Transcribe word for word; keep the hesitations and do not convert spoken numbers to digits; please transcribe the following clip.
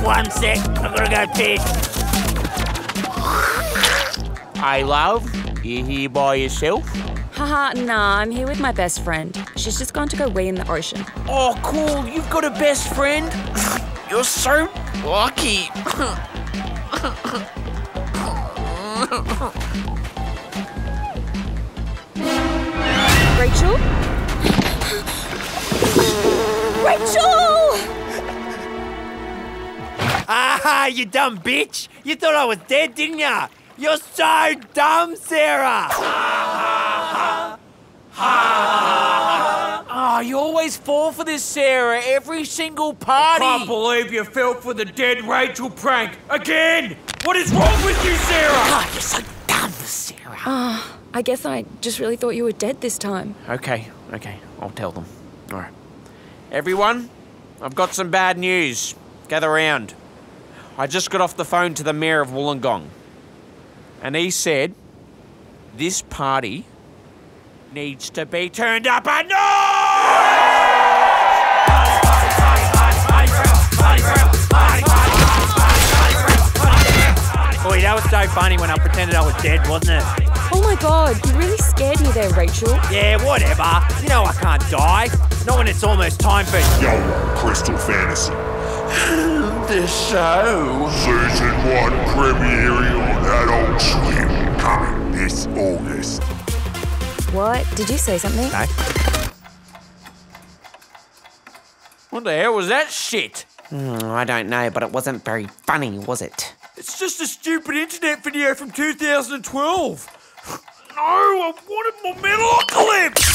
One sec, I've got to go piss. Hey, love, you here by yourself? Haha, nah, I'm here with my best friend. She's just gone to go wee in the ocean. Oh, cool, you've got a best friend? You're so lucky. Rachel? Rachel! Ah, you dumb bitch! You thought I was dead, didn't ya? You're so dumb, Sarah! Oh, you always fall for this, Sarah. Every single party. I can't believe you fell for the dead Rachel prank again. What is wrong with you, Sarah? Oh, you're so dumb, Sarah. Ah, I guess I just really thought you were dead this time. Okay, okay, I'll tell them. All right. Everyone, I've got some bad news. Gather round. I just got off the phone to the mayor of Wollongong. And he said, this party needs to be turned up a notch! Boy, that was so funny when I pretended I was dead, wasn't it? Oh my god, you really scared me there, Rachel. Yeah, whatever. You know I can't die. Not when it's almost time for YOLO Crystal Fantasy. the show. Season one premiering on Adult Swim, coming this August. What? Did you say something? No. What the hell was that shit? Mm, I don't know, but it wasn't very funny, was it? It's just a stupid internet video from two thousand twelve. No, I wanted more Metalocalypse!